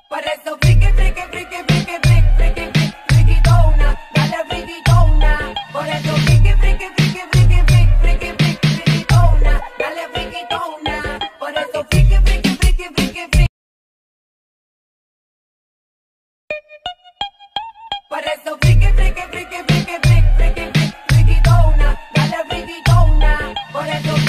Por eso friki, friki, friki, friki, friki, friki, friki, frikitona, dale frikitona. Por eso friki, friki, friki, friki, friki, friki, friki, frikitona, dale frikitona. Por eso friki, friki, friki, friki, friki. Por eso friki, friki, friki, friki, friki, friki, friki, frikitona, dale frikitona. Por eso